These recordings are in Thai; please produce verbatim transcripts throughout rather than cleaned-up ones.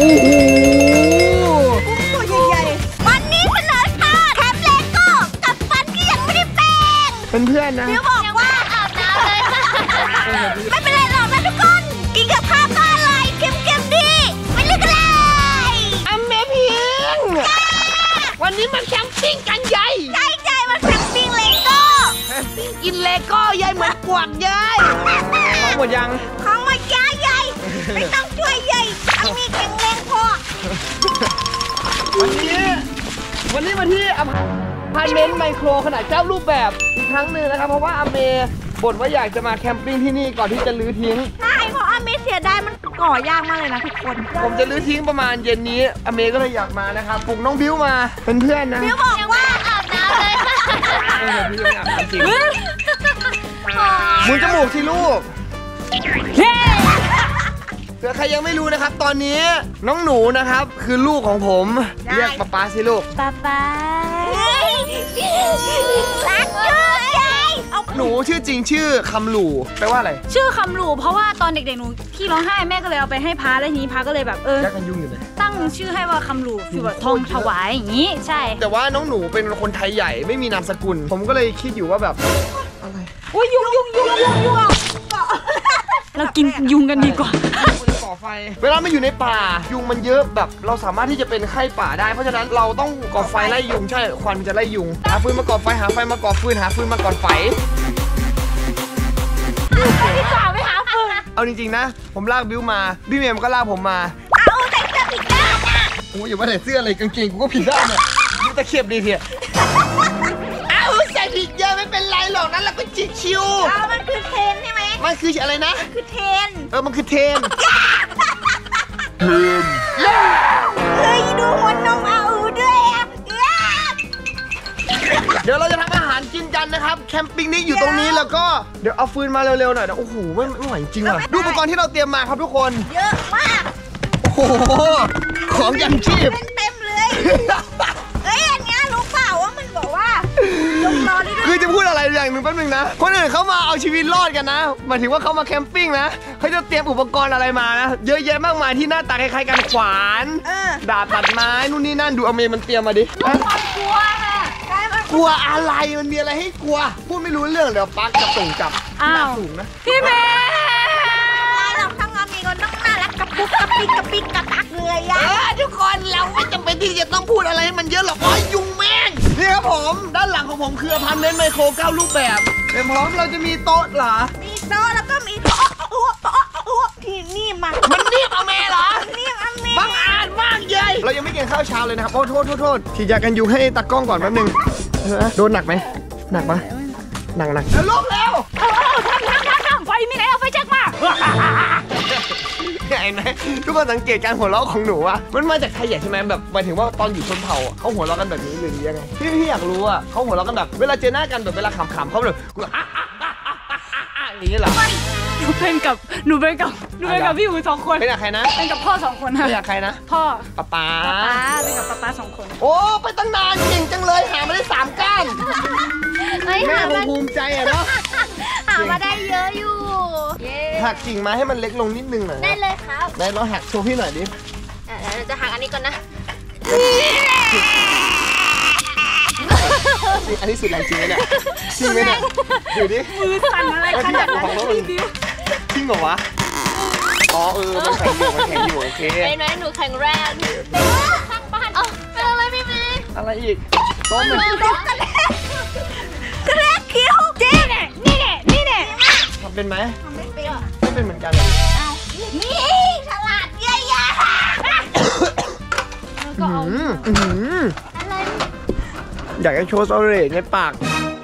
โหตัวใหญ่ๆวันนี้เสนอทอดแคมเลโก้กับฟันที่ยังไม่ได้แปรงเป็นเพื่อนนะเดี๋ยวบอกว่าอาบน้ำเลยไม่เป็นไรหรอกนะทุกคนกินกับข้าวก็อร่อยเค็มๆดีไม่เลือกอะไรอเมเพียงวันนี้มาแคมปิ้งกันใหญ่ใช่ใช่มาแคมปิ้งเลโก้แคมปิ้งกินเลโก้ใหญ่เหมือนกวางใหญ่ของหมดยังของหมดจ้าใหญ่ไม่ต้องช่วยใหญ่เอามีแข็งแรงพอวันนี้วันนี้มาที่อพาร์ตเมนต์ไมโครขนาดเจ้ารูปแบบอีกครั้งหนึ่งนะครับเพราะว่าอเมบ่นว่าอยากจะมาแคมปิ้งที่นี่ก่อนที่จะลื้อทิ้งใช่เพราะอเมเสียดายมันก่อยากมากเลยนะทุกคนผมจะลื้อทิ้งประมาณเย็นนี้อเมก็เลยอยากมานะครับปลุกน้องบิวมาเป็นเพื่อนนะบิวบอกว่าอาบน้ำเลยเออพี่ไม่อาบน้ำจริงมือจมูกสิลูกเผื่อใครยังไม่รู้นะครับตอนนี้น้องหนูนะครับคือลูกของผมเรียกป๊าป๊าสิลูกป๊าป๊ารักจุ๊บยายหนูชื่อจริงชื่อคำหลู่แปลว่าอะไรชื่อคำหลู่เพราะว่าตอนเด็กๆหนูพี่ร้องไห้แม่ก็เลยเอาไปให้พาแล้วทีนี้พาก็เลยแบบเออยักกันยุ่งอยู่เลยตั้งชื่อให้ว่าคำหลู่คือแบบทองถวายอย่างนี้ใช่แต่ว่าน้องหนูเป็นคนไทยใหญ่ไม่มีนามสกุลผมก็เลยคิดอยู่ว่าแบบอะไรโอ้ยยุงยุงยุงยุงยุงเรากินยุงกันดีกว่าก่อไฟเวลาไม่อยู่ในป่ายุงมันเยอะแบบเราสามารถที่จะเป็นไข้ป่าได้เพราะฉะนั้นเราต้องก่อไฟไล่ยุงใช่ควันมันจะไล่ยุงหาฟืนมาก่อไฟหาไฟมาก่อฟืนหาฟืนมาก่อไฟที่ป่าไม่หาฟืนเอาจริงๆนะผมลากบิวมาบิวเมมก็ลากผมมาเอาใส่เสื้อผิดด้านนะโอ้ยอย่ามาใส่เสื้ออะไรกางเกงกูก็ผิดด้านเนี่ยดูตะเข็บดีเถอะเอาใส่ผิดเยอะไม่เป็นไรหรอกนั้นเราก็ชิวๆเอามันคือเทนใช่ไหมมันคืออะไรนะมันคือเทนเออมันคือเทนเทนเฮ้ยดูหัวนมเอาด้วยอ่ะเดี๋ยวเราจะทำอาหารกินกันนะครับแคมปิ้งนี้อยู่ตรงนี้แล้วก็เดี๋ยวเอาฟืนมาเร็วๆหน่อยนะโอ้โหไม่ไม่ไหวจริงว่ะดูอุปกรณ์ที่เราเตรียมมาครับทุกคนเยอะมากโอ้โหของยังชีพเต็มเลยเฮ้ยอันนี้รู้เปล่าว่ามันบอกว่าลงรอได้ด้วยคือจะพูดอะไรอย่างหนึ่งแป๊บนึงนะคนอื่นเขามาเอาชีวิตรอดกันนะหมายถึงว่าเขามาแคมปิ้งนะเขาจะเตรียมอุปกรณ์อะไรมานะเยอะแยะมากมายที่หน้าตาคล้ายๆกันขวานดาบตัดไม้นู่นนี่นั่นดูอเมย์มันเตรียมมาดิกลัวค่ะกลัวอะไรมันมีอะไรให้กลัวพูดไม่รู้เรื่องเดี๋ยวปักจะส่งจับหน้าสูงนะพี่เมย์เราทั้งอเมย์ก็ต้องน่ารักกระปุกกระปิกกระปิกกระตักเลยอะทุกคนเราไม่จำเป็นที่จะต้องพูดอะไรให้มันเยอะหรอกอ๋อยุงแม่งนี่ครับผมด้านหลังของผมคืออพาร์ตเมนต์ไมโครเก้ารูปแบบเป็นพร้อมเราจะมีโต๊ะเหรอมีโต๊ะแล้วก็มีโต๊ะที่นี่มันมันนี่อเมย์เหรอนี่อเมย์บังอาจมากเลยเรายังไม่กินข้าวเช้าเลยนะครับโอ้โทษโทษโทษฉีดยากันยุงให้ตากล้องก่อนแป๊บนึงโดนหนักไหมหนักปะหนักหนักแล้วลงแล้วเออทำทำทำทำไฟมีไหนเอาไฟแจ็คมาเห็นไหมทุกคนสังเกตการหัวเราะของหนูอะมันมาจากไทยใหญ่ใช่ไหมแบบหมายถึงว่าตอนอยู่ชนเผ่าเขาหัวเราะกันแบบนี้หรือยังไงพี่พี่อยากรู้อะเขาหัวเราะกันแบบเวลาเจอหน้ากันแบบเวลาขำๆเขาแบบอย่างนี้เหรอหนูเป็นกับหนูเป็นกับหนูเป็นกับพี่อู๋สองคนเป็นกับใครนะเป็นกับพ่อสองคนค่ะเป็นกับใครนะพ่อป๊าป๊าป๊าป๊าเป็นกับป๊าป๊าสองคนโอ้ไปตั้งนานเก่งจังเลยหามาได้สามก้านแม่คงภูมิใจอะเนาะหามาได้เยอะอยู่หักกิ่งไม้ให้มันเล็กลงนิดนึงหน่อยได้เลยครับได้ลองหักโชว์พี่หน่อยดิเราจะหักอันนี้ก่อนนะอันนี้สุดแรงจริงไหมเนี่ยจริงไหมเนี่ยดูดิมือสั่นอะไรขนาดนั้นจริงเหรอวะอ๋อเออมันแข็งอยู่มันแข็งอยู่โอเคไอ้น้อยหนูแข็งแรงข้างบ้านอ๋อเป็นอะไรพี่เมย์อะไรอีกต้มเลยต้มกันแล้วกระแลกคิ้วเจ๊เนี่ยนี่เนี่ยนี่เนี่ยทำเป็นไหมทำไม่เป็นอ่ะไม่เป็นเหมือนกันเลยนี่ฉลาดเยอะแยะก็เอาอะไรอยากจะโชว์สตรอเบอรี่ในปาก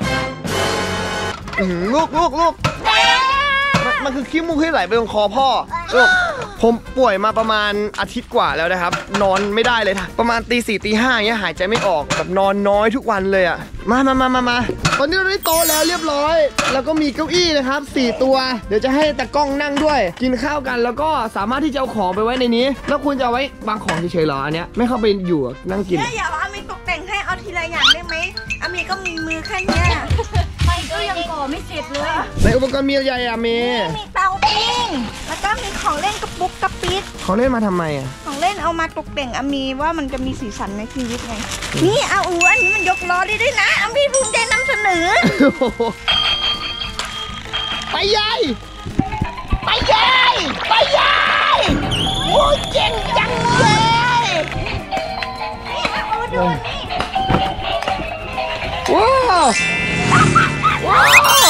ลูกลูกลูกมันคือขี้มูกที่ไหลไปตรงคอพ่อลูกผมป่วยมาประมาณอาทิตย์กว่าแล้วนะครับนอนไม่ได้เลยประมาณตีสี่ตีห้าอย่างเงี้ยหายใจไม่ออกแบบนอนน้อยทุกวันเลยอ่ะมามามามามาตอนนี้เราได้โตแล้วเรียบร้อยแล้วก็มีเก้าอี้นะครับสี่ตัวเดี๋ยวจะให้ตากล้องนั่งด้วยกินข้าวกันแล้วก็สามารถที่จะเอาของไปไว้ในนี้แล้วคุณจะเอาไว้บางของเฉยๆหรออันเนี้ยไม่เข้าไปอยู่นั่งกินอย่าว่าอามีตกแต่งให้เอาทีละอย่างได้ไหมอามีก็มีมือแค่นี้ไม่ก็ยังก่อไม่เสร็จเลยในอุปกรณ์มีอะไรอะเมย์มีเตาปิ้งแล้แล้วก็มีของเล่นกระปุกกระปิดเขาเล่นมาทำไมอ่ะของเล่นเอามาตกแต่งอามีว่ามันจะมีสีสันในชีวิตไงนี่เอาอูอันนี้มันยกล้อได้ด้วยนะอามีภูมิใจนำเสนอไปยายไปยายไปยายโอ้ยเก่งจังเลยว้าวว้าว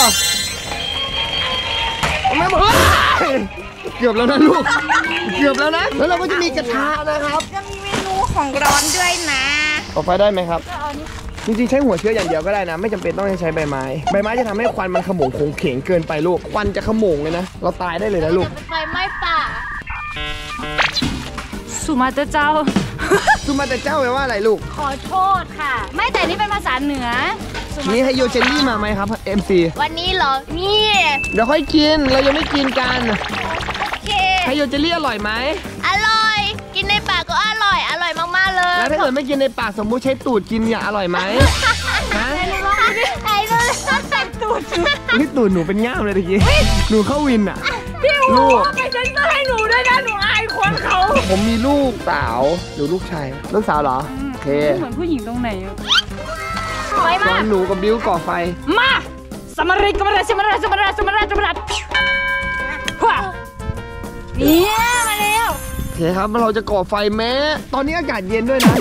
แม่บอกเกือบแล้วนะลูกเกือบแล้วนะแล้วเราก็จะมีกระทะนะครับจะมีเมนูของร้อนด้วยนะออกไฟได้ไหมครับจริงๆใช้หัวเชื้ออย่างเดียวก็ได้นะไม่จำเป็นต้องใช้ใบไม้ใบไม้จะทำให้ควันมันขโมงโขงเขงเกินไปลูกควันจะขโมงเลยนะเราตายได้เลยนะลูกไฟไหม้ป่าสุมาเตอร์เจ้าซูมาแต่เจ้าแปลว่าอะไรลูกขอโทษค่ะ ไม่แต่นี่เป็นภาษาเหนือนี่ให้โยเจลลี่มาไหมครับ เอ็ม ซีวันนี้เหรอนี่เดี๋ยวค่อยกินเรายังไม่กินกันโอเคให้โยเจลลี่อร่อยไหมอร่อย กินในปากก็อร่อย อร่อยมากๆเลยแล้วถ้าเกิดไม่กินในปากสมมุติใช้ตูดกินอย่าอร่อยไหมฮะไอ้ลูกไอ้ลูกใส่ตูดนี่ตูดหนูเป็นง่ามเลยตะกี้หนูเข้าวินอ่ะพี่ลูหูกไปเซ็นเซอร์ให้หนูด้วยนะหนูอายคนเขาผมมีลูกสาวหรือลูกชายลูกสาวเหรอโอเคเหมือนผู้หญิงตรงไหนอะไปตมาอนหนูกับบิวก่อไฟมาสมาริกมาราสมาราสมาราสมาราสมาราว้าเนี่ยมาแล้วโอเคครับเราจะก่อไฟแม้ ตอนนี้อากาศเย็นด้วยนะ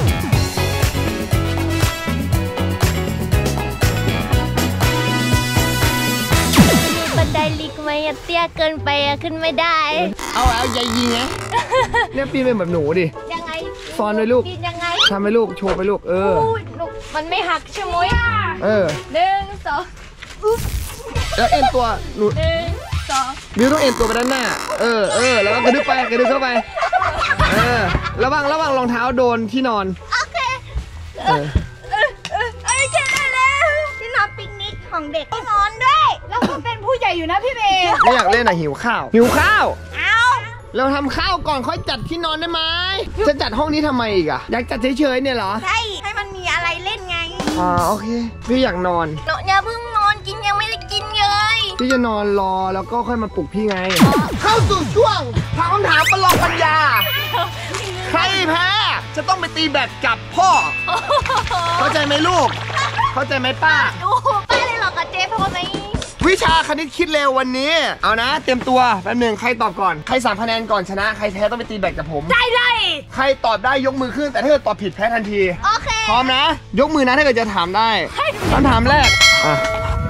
บันไดลิกไหมอะเตี้ยเกินไปอะขึ้นไม่ได้เอาเอาใยยิงไงเนี่ยปีนเป็นแบบหนูดิยังไงซ้อนไว้ลูกกินยังไงทำไปลูกโชว์ไปลูกเอออุ้ยลูกมันไม่หักใช่ไหมเออหนึ่งสองแล้วเอ็นตัวหนูหนึ่งสองบิวต้องเอ็นตัวไปด้านหน้า เออเออแล้วก็กระดึบไปกระดึบเข้าไปเออระวังระวังรองเท้าโดนที่นอนโอเคเออเออเออเอ้ยใช่แล้วที่นอนปิกนิกของเด็กที่นอนด้วยแล้วก็เป็นผู้ใหญ่อยู่นะพี่เมย์ไม่อยากเล่นอ่ะหิวข้าว หิวข้าวเอาเราทำข้าวก่อนค่อยจัดที่นอนได้ไหมจะจัดห้องนี้ทำไมอีกอ่ะอยากจัดเฉยๆเนี่ยเหรอใช่ให้มันมีอะไรเล่นไงอ่าโอเคพี่อยากนอนเนาะอย่าเพิ่งนอนกินยังไม่ได้กินเลยพี่จะนอนรอแล้วก็ค่อยมาปลุกพี่ไง เข้าสู่ช่วงถามคำถามประลองปัญญา ใครแพ้จะต้องไปตีแบดกับพ่อ เข้าใจไหมลูก เข้าใจไหมป้าโอ้โหป้าเลยหรอกกับเจ๊พอไหมวิชาคณิตคิดเร็ววันนี้ เอานะ เตรียมตัวแป๊บหนึ่งใครตอบก่อน ใครสามคะแนนก่อนชนะ ใครแพ้ต้องไปตีแบดกับผมได้เลยใครตอบได้ยกมือขึ้น แต่ถ้าเกิดตอบผิดแพ้ทันทีโอเคพร้อมนะ ยกมือนะถ้าเกิดจะถามได้คำถามแรกอ่ะ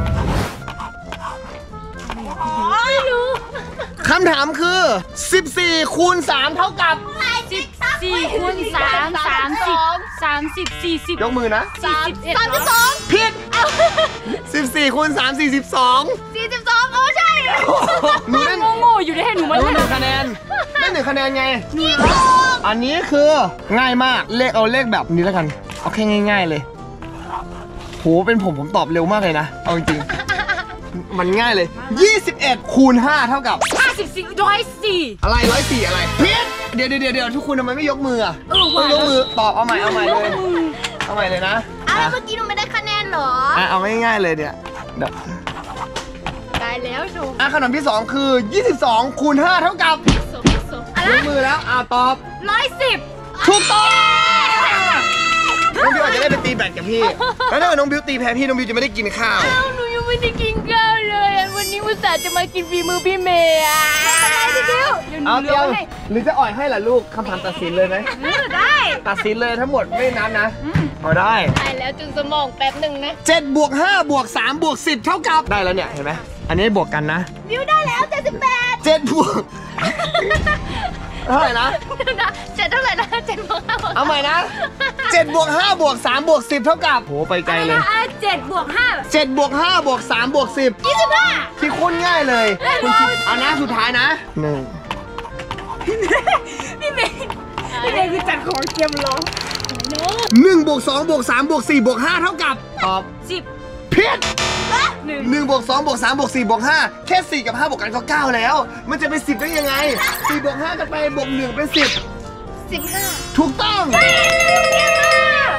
ไม่รู้คำถามคือ สิบสี่ คูณ สาม เท่ากับสิบสี่คูณสามสามสิบสามสิบสี่สิบยกมือนะสี่สิบเอ็ดสามสิบสองผิด สิบสี่ คูณ สาม สี่สิบสองสี่สิบสองโอ้ใช่หนูได้โง่ๆอยู่ได้ให้หนูหมานูเล่นหนึ่งคะแนนได้หนึ่งคะแนนไง อันนี้คือง่ายมาก เลขเอาเลขแบบนี้แล้วกัน เอาแค่ง่ายๆเลย โห เป็นผมผมตอบเร็วมากเลยนะ เอาจริงๆมันง่ายเลย ยี่สิบเอ็ด คูณ ห้า เท่ากับห้าสิบสี่ร้อยสี่อะไรร้อยสี่อะไรผิดเดี๋ยวเดี๋ยวเดี๋ยวทุกคุณทำไมไม่ยกมืออ่ะเออต้อว่ะงยกมือตอบเอาใหม่เอาใหม่เลย เอาใหม่เลยนะอ้าวอ่ะเมื่อกี้หนูไม่ได้คะแนนเหรออ่ะเอาง่ายๆเลยเนี่ยเดี๋ยวได้แล้วดูอ่ะขนมที่สองคือยี่สิบสอง คูณ ห้า เท่ากับสมสมอะไรยกมือแล้วอ่ะตอบร้อยสิบถูกต้องน้องบิวอาจจะได้ไปตีแบดกับพี่ แล้วถ้าเกิดน้องบิวตีแพ้พี่น้องบิวจะไม่ได้กินข้าวหนูยังไม่ได้กินข้าวเลยอะวันนี้อุตส่าห์จะมากินฝีมือพี่เมย์อะไม่เป็นไรพี่บิวเอาเตียวหรือจะอ่อยให้ล่ะลูกคำถามตัดสินเลยไหมได้ตัดสินเลยทั้งหมดไม่นับนะเอาได้ได้แล้วจุนสมองแป๊บหนึ่งนะเจ็ดบวกห้าบวกสามบวกสิบเท่ากับได้แล้วเนี่ยเห็นไหมอันนี้บวกกันนะบิวได้แล้วเจ็ดสิบแปดเจ็ดบวกเท่าไหร่นะเจ็ดเท่าไหร่นะเจ็ดบวกห้าบวกเอาใหม่นะเจ็ดบวกห้าบวกสามบวกสิบเท่ากับโหไปไกลเลยอ่ะเจ็ดบวกห้าเจ็ดบวกห้าบวกสามบวกสิบยี่สิบห้าที่โคตรง่ายเลยคุณคิดเอานะสุดท้ายนะหนึ่งพี่เมย์พี่เมย์คือจัดของเตรียมรอหนึ่งบวกสองบวกสามบวกสี่บวกห้าเท่ากับตอบสิบผิดหนึ่งหนึ่งบวกสองบวกสามบวกสี่บวกห้าแค่สี่กับห้าบวกกันก็เก้าแล้ว มันจะเป็นสิบได้ยังไงสี่บวกห้ากันไปบวกหนึ่งเป็นสิบสิบห้าถูกต้องว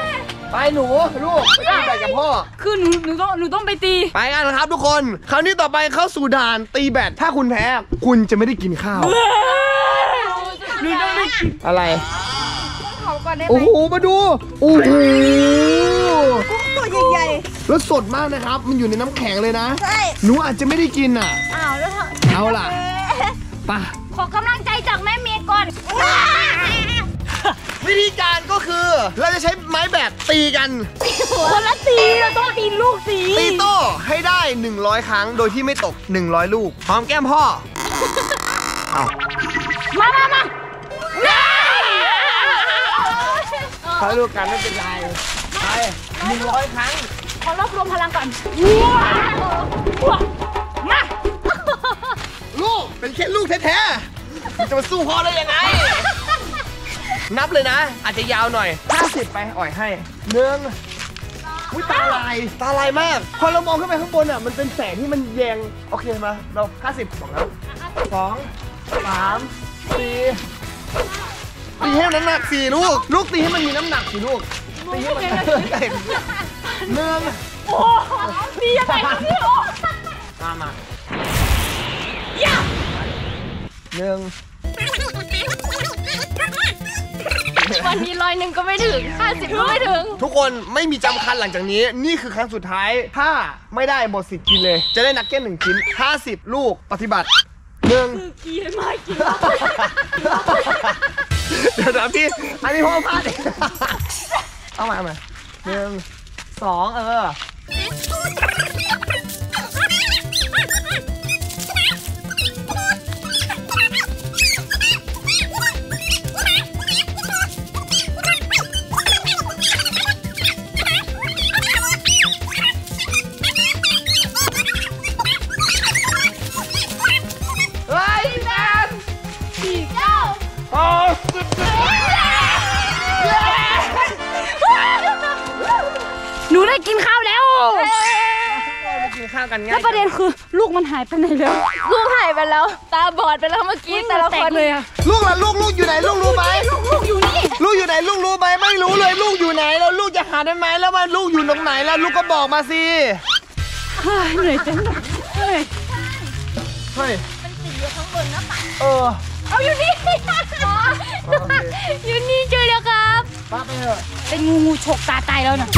ไปหนูลูกไปตีแบดกับพ่อคือหนูหนูต้องหนูต้องไปตีไปกันนะครับทุกคนคราวนี้ต่อไปเข้าสู่ด่านตีแบดถ้าคุณแพ้คุณจะไม่ได้กินข้าวหนูต้องไปกินอะไรขอก่อนได้ไหมโอ้โหมาดูโอ้โหกุ้งตัวใหญ่แล้วสดมากนะครับ มันอยู่ในน้ำแข็งเลยนะๆใช่หนูอาจจะไม่ได้กินอ่ะอ้าวแล้วเอาล่ะไปขอกำลังใจจากแม่เมย์ก่อนวิธีการก็คือเราจะใช้ไม้แบดตีกันคนละตีเราต้องตีลูกสีตีโต้ให้ได้หนึ่งร้อยครั้งโดยที่ไม่ตกหนึ่งร้อยลูกพร้อมแก้มพ่อเอามามามาเขาลูกกันไม่เป็นไรไปหนึ่งร้อยครั้งขอรวบรวมพลังก่อนว้าวมาลูกเป็นแค่ลูกแท้ๆจะมาสู้พ่อได้ยังไง นับเลยนะ อาจจะยาวหน่อยห้าสิบไปอ่อยให้หนึ่งอุ้ยตาลายตาลายมาก พอเรามองขึ้นไปข้างบนอ่ะมันเป็นแสงที่มันแยงโอเคมาเราห้าสิบสองแล้วสองสามสี่ตีให้น้ำหนักสี่ลูก ลูกตีให้มันมีน้ำหนักสี่ลูกตีให้มันหนึ่งโอ้ดียังไงครับพี่โอ้มามาย่าหนึ่งวันนี้ร้อยหนึ่งก็ไม่ถึงห้าสิบก็ไม่ถึงทุกคนไม่มีจำคัญหลังจากนี้นี่คือครั้งสุดท้ายถ้าไม่ได้หมดสิทธิ์กินเลย จะได้นักเก็ตหนึ่งชิ้นห้าสิบลูกปฏิบัติหนึ่งกินไม่กินเดี๋ยวนะพี่อันนี้พ่อพลาดเองเอามาเอามาหนึ่งสองเออเฮ้ยแมนสี่เก้าโอ้สุดหนูได้กินข้าวแล้วไปกินข้าวกันง่ายแล้วประเด็นคือลูกมันหายไปไหนแล้วลูกหายไปแล้ว ตาบอดไปแล้วเมื่อกี้แต่ละคนเลยอะลูกล่ะลูกลูกอยู่ไหนลูกรู้ไหมลูกอยู่นี่ลูกอยู่ไหนลูกรู้ไหมไม่รู้เลยลูกอยู่ไหนแล้วลูกจะหาได้ไหมแล้วมันลูกอยู่ตรงไหนแล้วลูกก็บอกมาสิเฮ้ยเหนื่อยจังเฮ้ยเฮ้ยมันติดอยู่ข้างบนหน้าต่างเออเอาอยู่นี่ อยู่นี่เจอแล้วครับป้าไปเถอะเป็นงูงูฉกตาตายแล้วนะ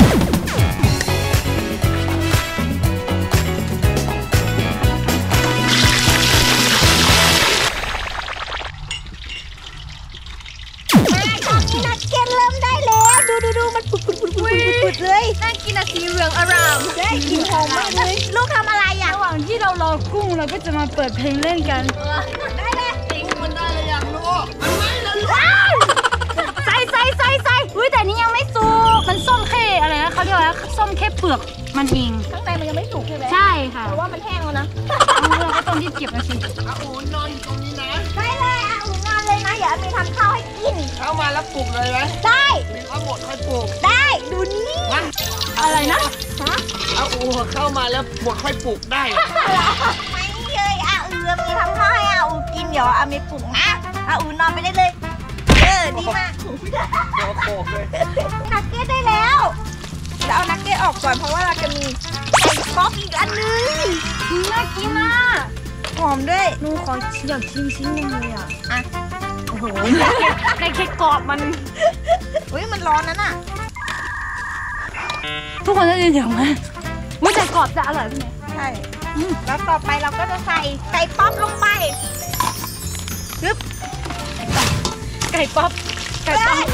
นักเก็ตเริ่มได้แล้วดูดูดูมันปุดปุดปุดปุดปุดเลยน่ากินอะสีเหลืองอร่ามได้กลิ่นหอมมากเลยลูกทำอะไรอ่ะระหว่างที่เรารอกุ้งเราก็จะมาเปิดเพลงเล่นกันได้เลยมันได้เลยอย่างลูกมันไม่ละลูกใส่ใส่ใส่ใส่อุ้ยแต่นี่ยังไม่สุกมันส้มแค่อะไรนะเขาเรียกว่าส้มแค่เปลือกมันเองข้างในมันยังไม่สุกใช่ไหมใช่ค่ะเพราะว่ามันแห้งแล้วนะเราก็ต้องรีบเก็บนะสิอาอูนอนอยู่ตรงนี้นะได้เลยอ่ะอุ่นนอนเลยนะอย่ามีทำข้าวให้กินเข้ามาแล้วปลุกเลยไหมได้หรือว่าหมดค่อยปลุกได้ดูนี่อะไรนะฮะอาอูเข้ามาแล้วหมดค่อยปลุกได้ไม่เลยอ่ะอือมีทำข้าวให้อาอูกินเดี๋ยวอามีปลุกนะอาอูนอนไปได้เลยเออดีมากโอ้โหเลยนักเก็ตได้แล้วจะเอานักเก็ตออกก่อนเพราะว่าเราจะมีไก่ป๊อปอีกอันนึงน่ากินมากหอมด้วยหนูขออยากชิมชิ้นหนึงเลยอ่ะอ่ะโอ้โหได้แค่กรอบมันอุ้ยมันร้อนนั่นน่ะทุกคนได้ยินเสียงไหมว่าแต่กรอบจะอร่อยไหมใช่แล้วต่อไปเราก็จะใส่ไก่ป๊อปลงไปปึ๊บไก่ป๊อปไก่ป๊อป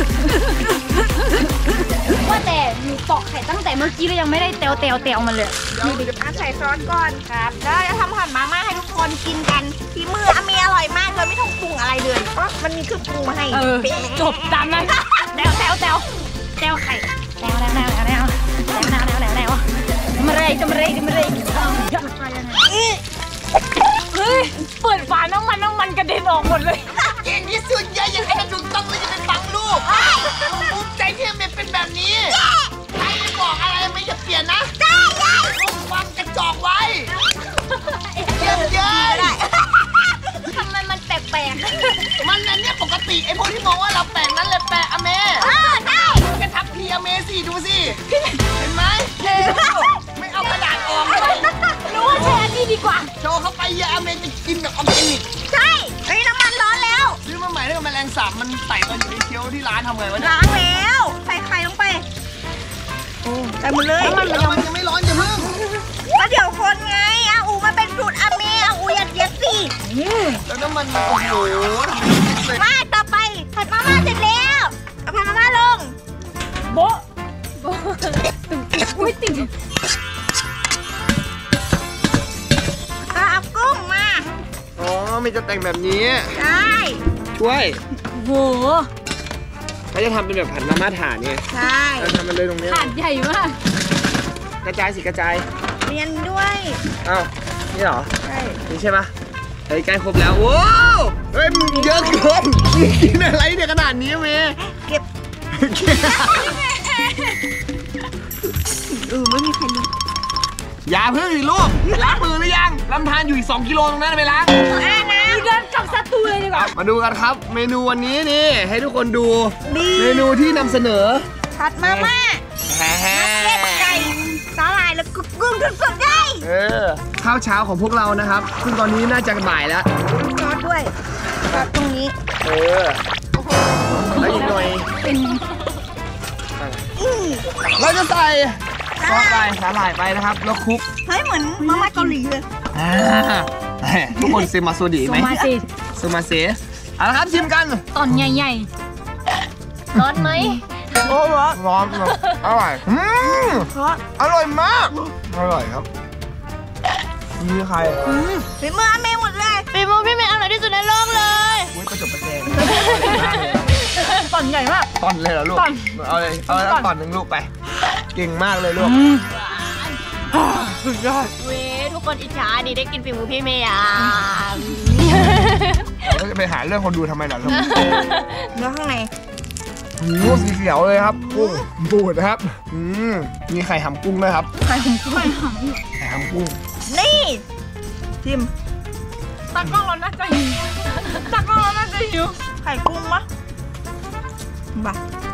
ว่าแต่หนูตอกไข่ตั้งแต่เมื่อกี้แล้วยังไม่ได้เตวเตวเตวมันเลยอ่ะใส่ซอสก่อนครับแล้วเราจะทำผัดมาม่าให้ทุกคนกินกันฝีมืออาเมียอร่อยมากเลยไม่ต้องปรุงอะไรเลยเพราะมันมีเครื่องปรุงมาให้เออเป๊ะจบตามนั้นแตวแตวแตวแตวไข่แตวแตวแตวแตวแตวแตวแตวแตวแตวแตวมาเลยจะมาเลยจะมาเลยเฮ้ยเปิดฝาน้ำมันน้ำมันกระเด็นออกหมดเลยเก่งที่สุดยายยังไงถูกต้องเลยจะเป็นบังลูกภูมิใจที่เมย์เป็นแบบนี้ใครไม่บอกอะไรไม่จะเปลี่ยนนะได้ได้ฟังกระจอกไว้เยี่ยมเย้ยทำไมมันแปลกๆมันนั้นเนี่ยปกติไอ้พวกที่มองว่าเราแปลกนั้นเลยแปลกอเมเออได้กระทับพีอเมสิทำไงวะเนี่ยล้างแล้วใส่ไข่ลงไปโอ้ใส่หมดเลยมันมันยังไม่ร้อนอย่าเพิ่งก็เดี๋ยวคนไงอาอูมันเป็นสูตรอาเมอาอูอย่าเย็ดสิแล้วน้ำมันมันโอ้โหมาต่อไปผัดมาม่าเสร็จแล้วเอาผัดมาม่าลงโบะโบะอุ้ยติดก็เอากุ้งมาอ๋อมันจะแต่งแบบนี้ใช่ช่วยโหเขาจะทำเป็นแบบผัดมาม่าถ่านไงใช่เราทำมันเลยตรงนี้ถาดใหญ่มากกระจายสิกระจายเรียนด้วยอ้าวนี่เหรอใช่นี่ใช่ปะเฮ้ยใกล้ครบแล้วโว้วเฮ้ยมึงเยอะเกินมึงกินอะไรเนี่ยขนาดนี้เมย์เก็บเออไม่มีใครรู้อย่าเพิ่งสิลูกล้างมือหรือยังลำธารอยู่อีกสองกิโลตรงนั้นไปล้างอ่านะเดินกับศัตรูเลยดีกว่ามาดูกันครับ เมนูวันนี้นี่ให้ทุกคนดูบีเมนูที่นำเสนอผัดมาม่าแฮ่เก็บไก่สาหร่ายแล้วก็กุ้งสดๆได้เออข้าวเช้าของพวกเรานะครับ ซึ่งตอนนี้น่าจะบ่ายแล้วซอสด้วยซอสตรงนี้เออแล้วอีกหน่อยเป็นอื้อเราจะใส่ซอสไปสาหร่ายไปนะครับ แล้วคลุกเฮ้ยเหมือนมาม่าเกาหลีเลยอ่าทุกคนเซมาโซดีโซไหมมาสิเซมาเซเอาละครับชิมกันตอนใหญ่ร้อนไหมโอ้ร้อนร้อนอร่อยอืมร้อนอร่อยมากอร่อยครับมีใครฝีมืออาเมหมดเลยฝีมือพี่เมย์อร่อยที่สุดในโลกเลยอุ้ยประจบประแจงๆตอนใหญ่มากตอนเลยเหรอลูกตอนเอาเลยเอาแล้วตอนหนึ่งลูกไป เก่งมากเลยลูกสุดยอดเว้ยทุกคนอิจฉาดีได้กินฝีมือพี่เมย์อ่ะเราจะไปหาเรื่องคนดูทำไมล่ะลูกเนื้อข้างในหูสีเขียวเลยครับกุ้งบูดครับอืมมีไข่หำกุ้งด้วยครับไข่หงไข่หไข่หำกุ้งนี่ชิมำตากล้องเราน่าจะหิวตากล้องเราน่าจะหิวไข่กุ้งมะบ้า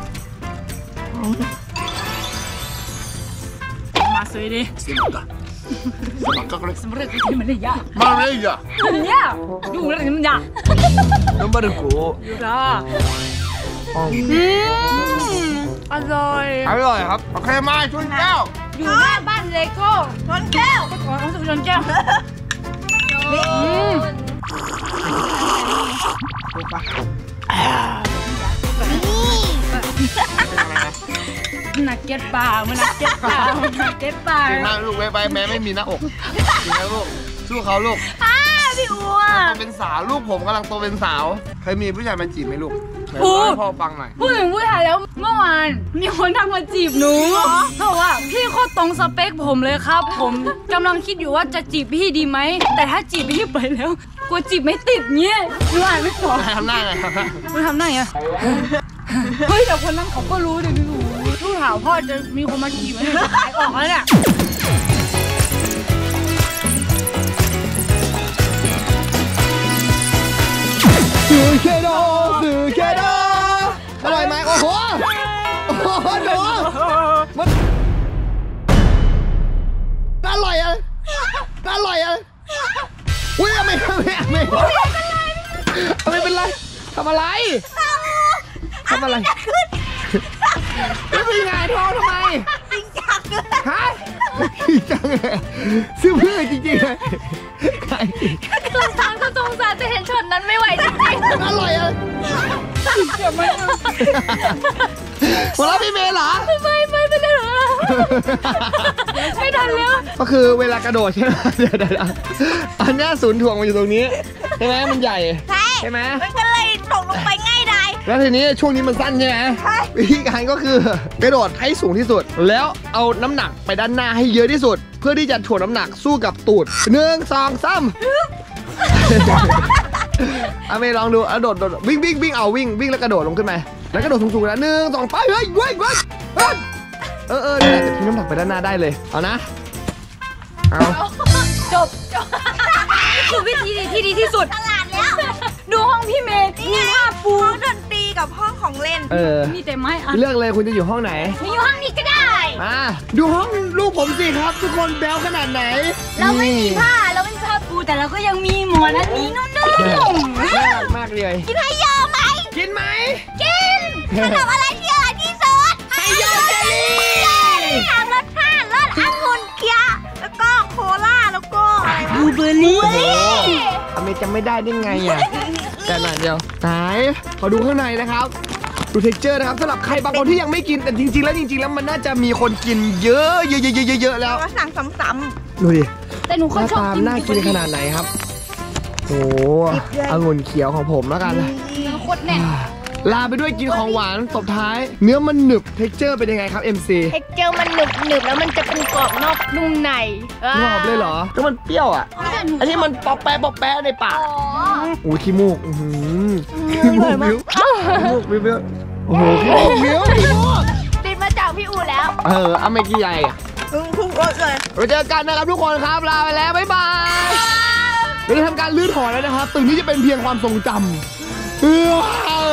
มาซื้อดิสมัครก่อนสมัครก็เลยสำเร็จที่มันเลยยากมาเลยอ่ะมันยากดูแล้วมันยากน้ำมันกูจ้าอืมอร่อยอร่อยครับโอเคมาชุนแก้วอยู่หน้าบ้านเลโก้ชนแก้วขอเอาสุกชนแก้วอืม นักเก็ตปลามันนักเก็ตปลามันนักเก็ตปลาเก่งมากลูกไปไปแม่ไม่มีหน้าอกจริงนะลูกสู้เขาลูกอ้าพี่อัวเป็นสาวลูกผมกำลังโตเป็นสาว เคยมีผู้ชายมาจีบไหมลูกไหนเล่าให้พ่อฟังหน่อยพูดถึงผู้ชายแล้วเมื่อวานมีคนทักมาจีบหนูเขาบอกว่าพี่โคตรตรงสเปคผมเลยครับ ผมกำลังคิดอยู่ว่าจะจีบพี่ดีไหมแต่ถ้าจีบพี่ไปแล้วกลัวจีบไม่ติดเงี้ยหนูอ่านไม่ออกทำหน้าไงครับหนูทำได้ไงเฮ้ยแต่คนนั้นเขาก็รู้ดิพี่หนูลูกถามพ่อจะมีคนมาจีบไหมเนี่ยขายออกแล้วเนี่ยสื่อเคโดสื่อเคโดอร่อยไหมโอ้โหโอ้โหหนูมันอร่อยอ่ะอร่อยอ่ะอุ้ยไม่ไม่ไม่ไม่เป็นไรทำอะไรทำอะไรไม่เป็นไงท้องทำไมจริงจังเลยฮะจริงจังเลยซื้อเพื่อจริงๆเลยใครสงสารก็สงสารจะเห็นช็อตนั้นไม่ไหวจริงอร่อยอ่ะๆเดี๋ยวไม่หัวเราะพี่เมย์เหรอไม่ไม่ไม่ได้หรอไม่ทันแล้วก็คือเวลากระโดดใช่ไหมเดี๋ยวเดี๋ยวอันนี้ศูนย์ถ่วงมันอยู่ตรงนี้ใช่ไหมมันใหญ่ใช่ใช่ไหมมันก็เลยตกลงไปง่ายดายแล้วทีนี้ช่วงนี้มันสั้นใช่ไหมใช่วิธีการก็คือกระโดดให้สูงที่สุด แล้วเอาน้ำหนักไปด้านหน้าให้เยอะที่สุด เพื่อที่จะถ่วงน้ำหนักสู้กับตูดหนึ่งสองสามเอาไปลองดูเอาโดดโดดวิ่งวิ่งวิ่งเอาวิ่งวิ่งแล้วกระโดดลงขึ้นมาแล้วกระโดดสูงๆนะหนึ่งสองไปเฮ้ยเฮ้ยเฮ้ยเฮ้ยเออเออนี่แหละจะทิ้งน้ำหนักไปด้านหน้าได้เลยเอานะเอาจบจบคือวิธีที่ดีที่สุดตลาดแล้วดูห้องพี่เมย์มีผ้าปูห้องดนตรีกับห้องของเล่นเออมีแต่ไม้อัดเลือกเลยคุณจะอยู่ห้องไหนมีอยู่ห้องนี้ก็ได้มาดูห้องลูกผมสิครับ ทุกคนแบลขนาดไหนเราไม่มีผ้าเราไม่มีผ้าปูแต่เราก็ยังมีหมอนอันนี้นุ่มน่ารักมากเลยกินให้เยอะไหมกินไหมๆกินขนมอะไรที่อร่อยที่สุดไฮโยเจลลี่สามรสชาติรสองุ่นเคียวแล้วก็โคลาแล้วก็อะไรวะบลูเบอร์รี่อเมย์จำไม่ได้ได้ไงอ่ะแต่หน่อยเดียวไหนขอดูข้างในนะครับดูเท็กเจอร์นะครับสำหรับใครบางคนที่ยังไม่กินแต่จริงๆแล้วจริงๆแล้วมันน่าจะมีคนกินเยอะเยอะเยอะเยอะแล้วก็สั่งซ้ำดูดิแต่หนูหคนน้าชอบตามกินน่ากินขนาดไหนครับโอ้องุ่นเขียวของผมแล้วกันเนื้อโคตรแน่นลาไปด้วยกินของหวานตบท้าย เนื้อมันหนึบเท็กเจอร์เป็นยังไงครับ เอ็ม ซีเท็กเจอร์มันหนึบหนึบแล้วมันจะเป็นกรอบนอกนุ่มในกรอบเลยเหรอก็มันเปรี้ยวอ่ะอันนี้มันปอแปะปอแปะในปากโอ้ยขี้มูกอื้อหือขี้มูกบิ้วขี้มูกบิ้วบิ้วโอ้โหขี้มูกบิ้วขี้มูกติดมาจากพี่อูแล้วเออเอาไม่กี่ใหญ่อะพึ่งพุ่งรถเลยเราเจอกันนะครับทุกคนครับลาไปแล้วบ๊ายบายเราจะทำการลื้อถอนแล้วนะครับตึกนี้จะเป็นเพียงความทรงจำเออ